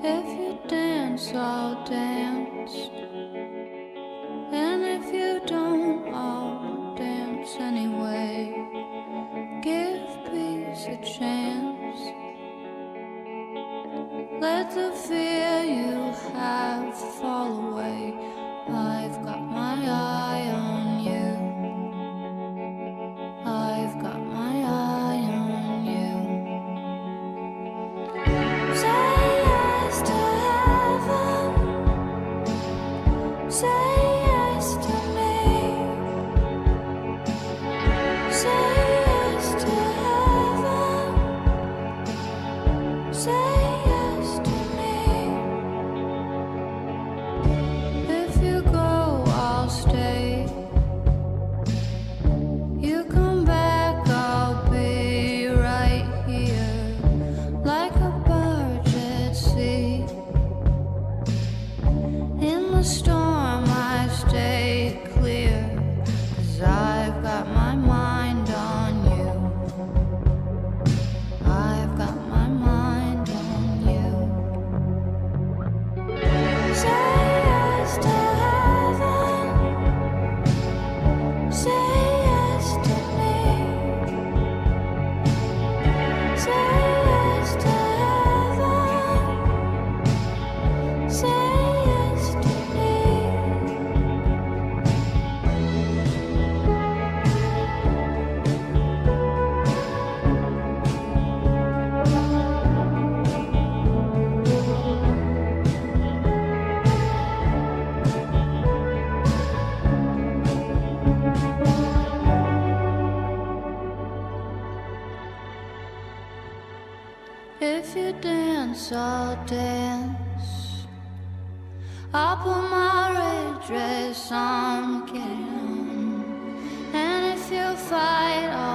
If you dance, I'll dance. And if you don't, I'll dance anyway. Give peace a chance. Let the fear you have fall away. I've got my eye on you. I've got my eye on you. Say yes to heaven. Say yes to me. Say yes to heaven. Say yes to me. If you go, I'll stay. You come back, I'll be right here, like a barge at sea. In the storm I stay clear, 'cause I've got my mind on you. I've got my mind on you. Say yes to heaven. Say yes to me. Say yes to heaven. Say yes to me. If you dance, I'll dance. I'll put my red dress on, get it on. And if you fight, I'll